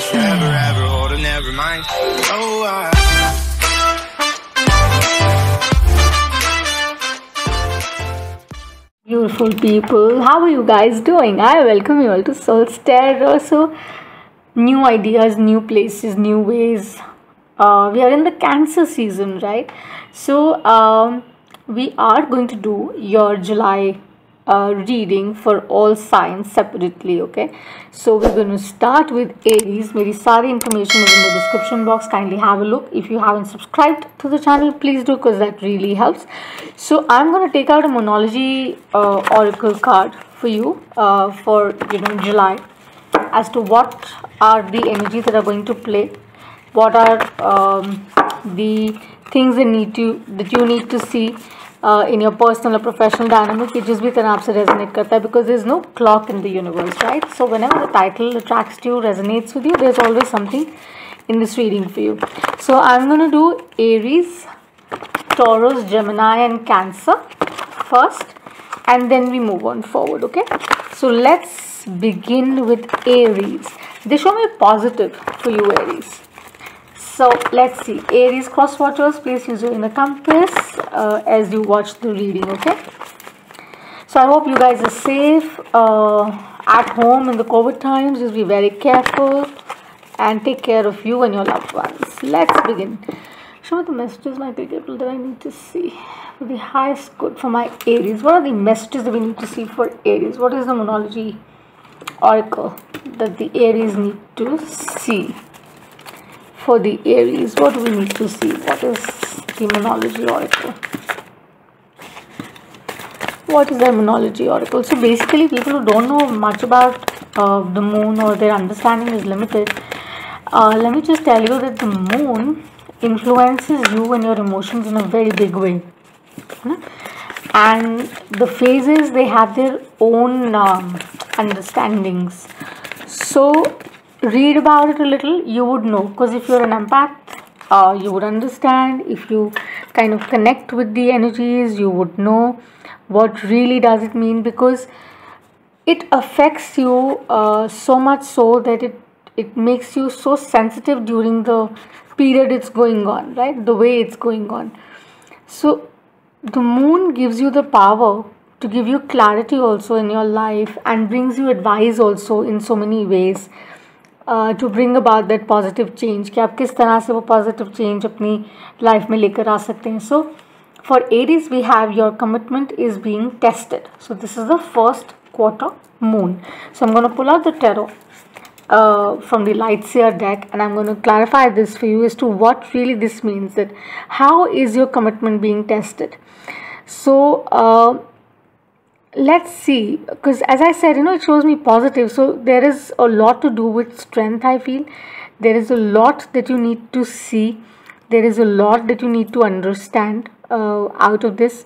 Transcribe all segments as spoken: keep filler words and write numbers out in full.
Never ever hold a never mind. Oh, I Beautiful people, how are you guys doing? I welcome you all to Soulstarrer. So, new ideas, new places, new ways. Uh, we are in the Cancer season, right? So, um, we are going to do your July uh, reading for all signs separately, okay? So, we're going to start with Aries. Meri sari information is in the description box. Kindly have a look. If you haven't subscribed to the channel, please do, because that really helps. So, I'm going to take out a Moonology uh, oracle card for you uh, for you know July, as to what are the energies that are going to play, what are um, the things that need to that you need to see uh, in your personal or professional dynamic. It just bhi taraf se resonate karta hai, because there's no clock in the universe, right? So whenever the title attracts to you, resonates with you, there's always something in this reading for you. So I'm going to do Aries, Taurus, Gemini and Cancer first, and then we move on forward, okay? So let's begin with Aries. They show me positive for you, Aries. So let's see. Aries cross watchers, please use your inner compass uh, as you watch the reading, okay? So I hope you guys are safe uh, at home in the COVID times. Just be very careful and take care of you and your loved ones. Let's begin. Show me the messages, my people, that I need to see for the highest good for my Aries. What are the messages that we need to see for Aries? What is the Moonology oracle that the Aries need to see? For the Aries, what do we need to see? What is the Moonology oracle? What is the Moonology oracle? So basically, people who don't know much about uh, the moon, or their understanding is limited, uh, let me just tell you that the moon influences you and your emotions in a very big way. And the phases, they have their own um, understandings. So read about it a little, you would know, because if you're an empath, uh, you would understand. If you kind of connect with the energies, you would know what really does it mean, because it affects you uh, so much so that it it makes you so sensitive during the period it's going on, right? The way it's going on. So the moon gives you the power to give you clarity also in your life, and brings you advice also in so many ways. Uh, to bring about that positive change, कि आप किस तरह से वो positive change अपनी life में लेकर आ सकते हैं. So for Aries, we have your commitment is being tested. So this is the first quarter moon. So I'm going to pull out the tarot uh, from the Lightseer deck, and I'm going to clarify this for you as to what really this means, that how is your commitment being tested. So uh, let's see, because as I said, you know, it shows me positive. So there is a lot to do with strength, I feel. There is a lot that you need to see. There is a lot that you need to understand uh, out of this.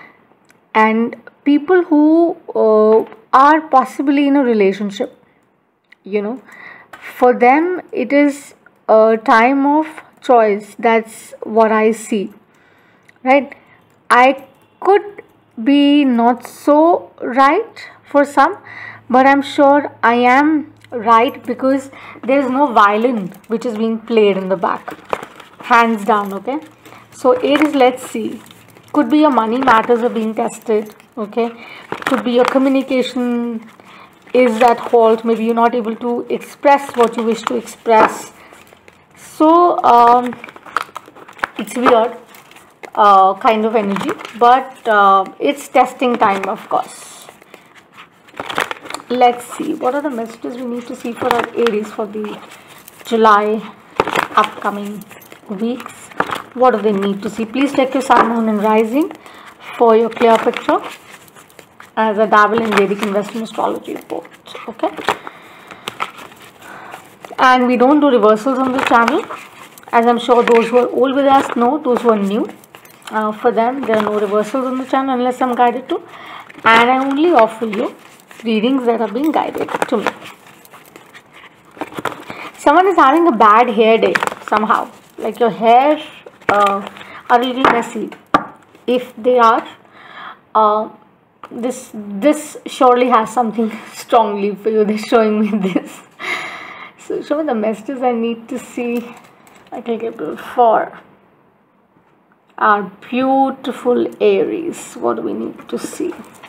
And people who uh, are possibly in a relationship, you know, for them it is a time of choice. That's what I see, right? I could be not so right for some, but I'm sure I am right, because there is no violin which is being played in the back, hands down, okay? So Aries, let's see, could be your money matters are being tested, okay? Could be your communication is at halt. Maybe you're not able to express what you wish to express. So um, it's weird Uh, kind of energy, but uh, it's testing time, of course. Let's see, what are the messages we need to see for our Aries for the July upcoming weeks? What do they need to see? Please check your sun, moon and rising for your clear picture, as I dabble in Vedic and Western astrology both, okay? And we don't do reversals on the channel, as I'm sure those who are old with us know. Those who are new, Uh, for them, there are no reversals on the channel unless I'm guided to, and I only offer you readings that are being guided to me. Someone is having a bad hair day somehow, like your hair uh, are a little messy. If they are, uh, this this surely has something strongly for you. They're showing me this. So show me the messages I need to see. Okay, Gabriel, for our beautiful Aries. What do we need to see?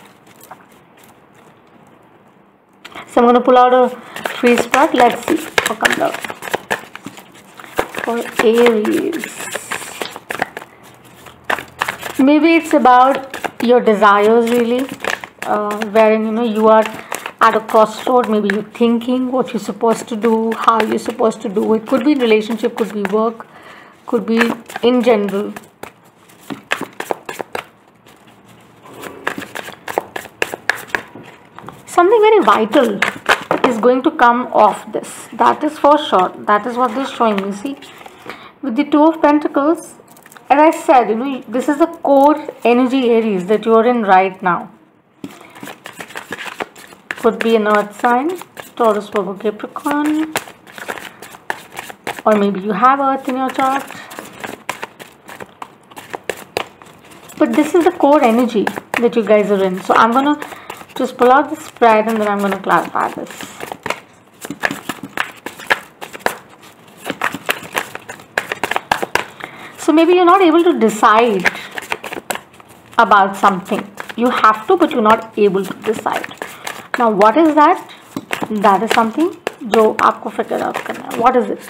So I'm going to pull out a free spread. Let's see what comes out for Aries. Maybe it's about your desires, really, uh, wherein you know you are at a crossroad. Maybe you're thinking what you're supposed to do, how you're supposed to do it. Could be in relationship, could be work, could be in general. Something very vital is going to come off this. That is for sure. That is what this is showing me. See, with the Two of Pentacles, as I said, you know, this is the core energy, Aries, that you are in right now. Could be an earth sign, Taurus, Virgo, Capricorn, or maybe you have earth in your chart. But this is the core energy that you guys are in. So I'm going to just pull out the spread and then I'm going to clarify this. So maybe you're not able to decide about something. You have to, but you're not able to decide. Now what is that? That is something जो आपको figure out करना है. What is it?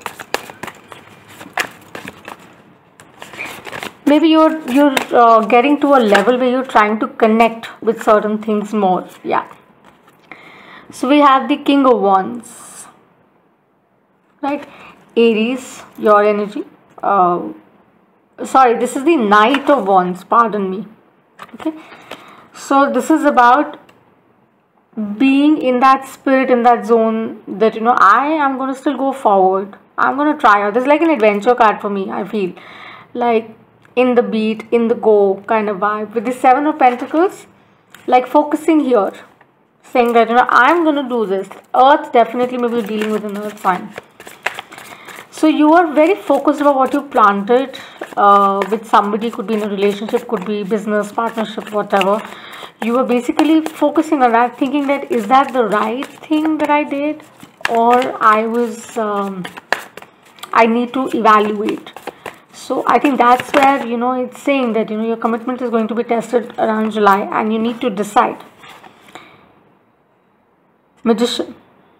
Maybe you're you're uh, getting to a level where you're trying to connect with certain things more. Yeah. So we have the King of Wands, right? Aries, your energy. Uh, sorry, this is the Knight of Wands. Pardon me. Okay. So this is about being in that spirit, in that zone that you know I am going to still go forward. I'm going to try out. This is like an adventure card for me. I feel like in the beat, in the go kind of vibe. With the Seven of Pentacles, like focusing here, saying that you know I'm going to do this. Earth, definitely maybe dealing with an earth sign. So you are very focused about what you planted uh, with somebody. Could be in a relationship, could be business, partnership, whatever. You were basically focusing on that, thinking that is that the right thing that I did, or I was um, I need to evaluate. So I think that's where you know it's saying that you know your commitment is going to be tested around July and you need to decide. Magician,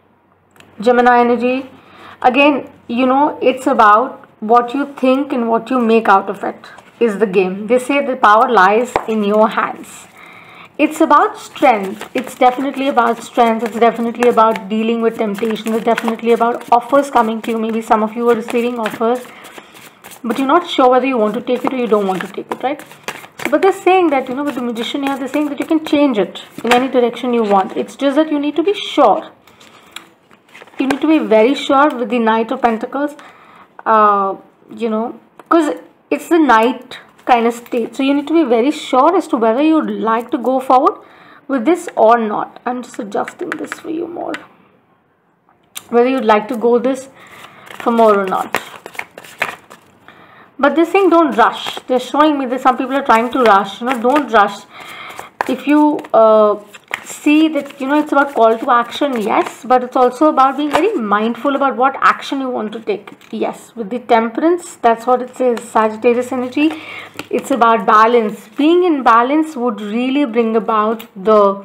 Gemini energy, again, you know it's about what you think and what you make out of it is the game. They say the power lies in your hands. It's about strength. It's definitely about strength. It's definitely about dealing with temptation. It's definitely about offers coming to you. Maybe some of you are receiving offers, but you're not sure whether you want to take it or you don't want to take it, right? So, but they're saying that, you know, with the Magician here, they're saying that you can change it in any direction you want. It's just that you need to be sure. You need to be very sure with the Knight of Pentacles, uh, you know, because it's the Knight kind of state. So you need to be very sure as to whether you'd like to go forward with this or not. I'm just adjusting this for you more. Whether you'd like to go this for more or not. But they're saying don't rush. They're showing me that some people are trying to rush. You know, don't rush. If you uh, see that, you know, it's about call to action, yes. But it's also about being very mindful about what action you want to take. Yes, with the Temperance, that's what it says. Sagittarius energy. It's about balance. Being in balance would really bring about the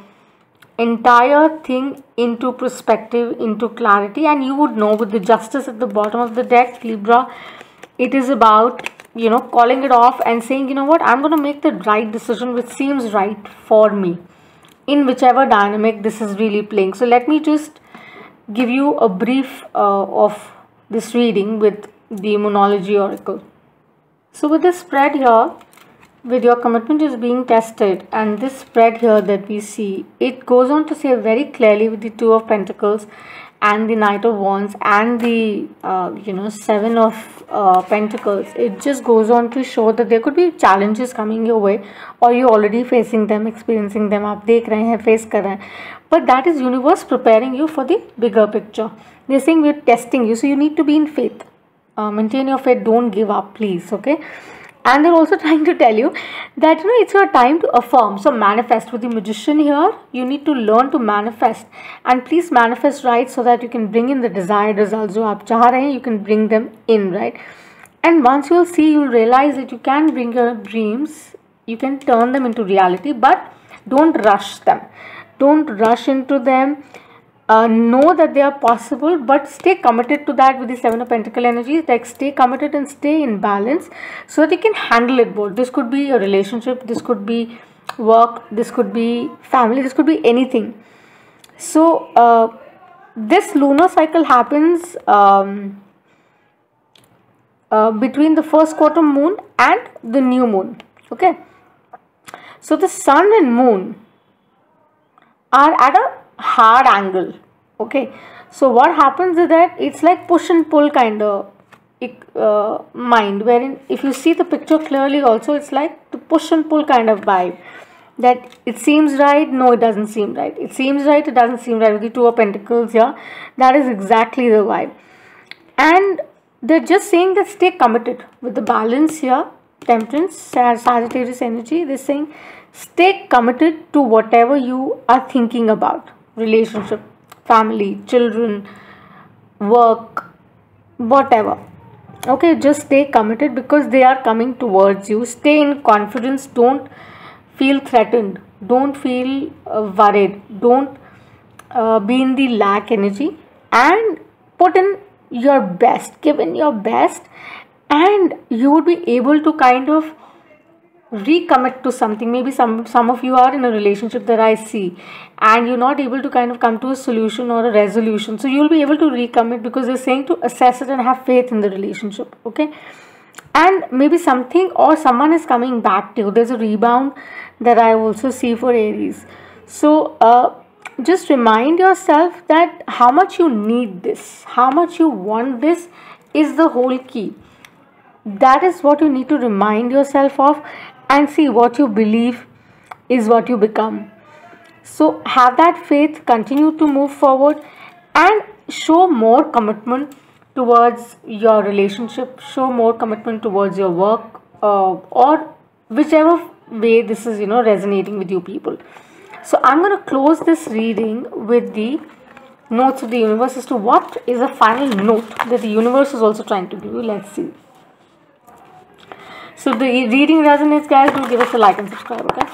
entire thing into perspective, into clarity. And you would know with the Justice at the bottom of the deck, Libra, it is about, you know, calling it off and saying, you know what, I'm going to make the right decision which seems right for me in whichever dynamic this is really playing. So let me just give you a brief uh, of this reading with the Moonology Oracle. So with this spread here, with your commitment is being tested, and this spread here that we see, it goes on to say very clearly with the Two of Pentacles and the Knight of Wands and the uh, you know Seven of uh, Pentacles. It just goes on to show that there could be challenges coming your way, or you're already facing them, experiencing them. आप देख रहे हैं, face कर रहे हैं. But that is universe preparing you for the bigger picture. They're saying we're testing you, so you need to be in faith. Uh, maintain your faith. Don't give up, please. Okay. And they're also trying to tell you that, you know, it's your time to affirm. So manifest. With the Magician here, you need to learn to manifest, and please manifest right, so that you can bring in the desired results. जो आप चाह रहे हैं, you can bring them in, right? And once you'll see, you'll realize that you can bring your dreams, you can turn them into reality, but don't rush them. Don't rush into them. Uh, know that they are possible, but stay committed to that with the Seven of Pentacle energy. Like, stay committed and stay in balance, so that you can handle it both. This could be a relationship, this could be work, this could be family, this could be anything. So uh, this lunar cycle happens um, uh, between the first quarter moon and the new moon. Okay, so the sun and moon are at a hard angle. Okay, so what happens is that it's like push and pull kind of uh, mind, wherein if you see the picture clearly also, it's like the push and pull kind of vibe, that it seems right, no it doesn't seem right, it seems right, it doesn't seem right. With the Two of Pentacles here, that is exactly the vibe. And they're just saying that stay committed with the balance here. Temperance, Sagittarius energy, they're saying stay committed to whatever you are thinking about. Relationship, family, children, work, whatever. Okay, just stay committed, because they are coming towards you. Stay in confidence. Don't feel threatened. Don't feel uh, worried. Don't uh, be in the lack energy, and put in your best. Give in your best, and you would be able to kind of recommit to something. Maybe some some of you are in a relationship that I see, and you're not able to kind of come to a solution or a resolution, so you'll be able to recommit, because they're saying to assess it and have faith in the relationship. Okay, and maybe something or someone is coming back to you. There's a rebound that I also see for Aries. So uh, just remind yourself that how much you need this, how much you want this is the whole key. That is what you need to remind yourself of, and see, what you believe is what you become. So have that faith, continue to move forward, and show more commitment towards your relationship, show more commitment towards your work, uh, or whichever way this is, you know, resonating with you people. So I'm going to close this reading with the notes of the universe as to what is a final note that the universe is also trying to give you. Let's see. So the reading resonates, guys, do give us a like and subscribe, okay?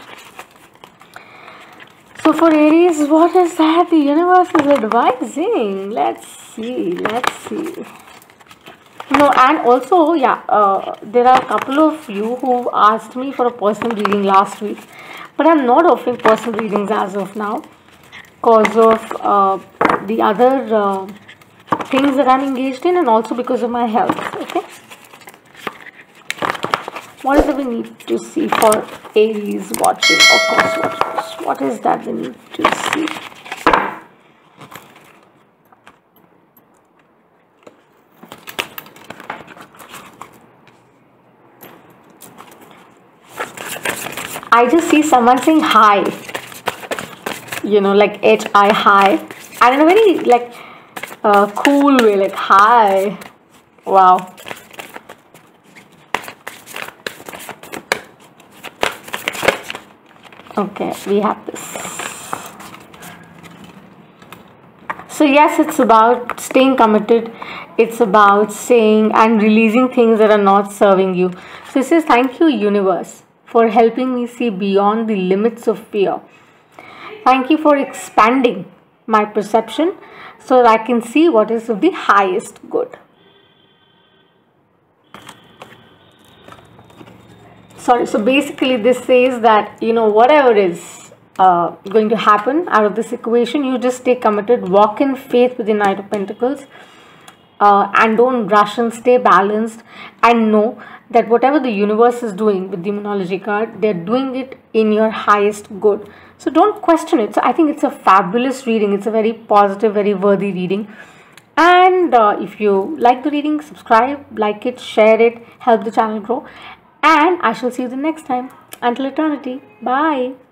So for Aries, what is that the universe is advising? Let's see, let's see. No, and also, yeah, uh, there are a couple of you who asked me for a personal reading last week, but I'm not offering personal readings as of now because of uh, the other uh, things that I'm engaged in, and also because of my health, okay? What is it we need to see for Aries watching, of course, watchers? What is that we need to see? I just see someone saying hi, you know, like H I hi, and in a very like uh, cool way, like hi. Wow. Okay, we have this. So yes, it's about staying committed. It's about saying and releasing things that are not serving you. So it says, thank you, universe, for helping me see beyond the limits of fear. Thank you for expanding my perception so that I can see what is of the highest good. Sorry, so basically this says that, you know, whatever is uh, going to happen out of this equation, you just stay committed, walk in faith with the Knight of Pentacles, uh, and don't rush, and stay balanced, and know that whatever the universe is doing with the Demonology card, they're doing it in your highest good. So don't question it. So I think it's a fabulous reading. It's a very positive, very worthy reading. And uh, if you like the reading, subscribe, like it, share it, help the channel grow. And I shall see you the next time. Until eternity. Bye.